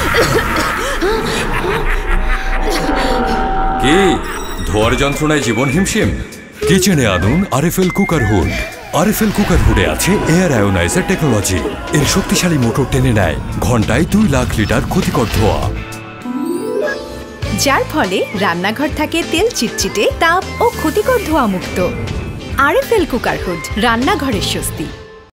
কি ধোয়ার যন্ত্রণায় জীবন হিমশিম? কিচেনে আনুন RFL cooker hood. RFL cooker হুডে আছে এয়ার আয়োনাইজার টেকনোলজি। এর শক্তিশালী মোটর টেনে নেয় ঘন্টায় 2 লাখ লিটার ক্ষতিকর ধোঁয়া, যার ফলে রান্নাঘর থাকে তেল চিটচিটে, তাপ ও ক্ষতিকর ধোঁয়া মুক্ত। আরএফএল কুকার হুড, রান্নাঘরের স্বস্তি।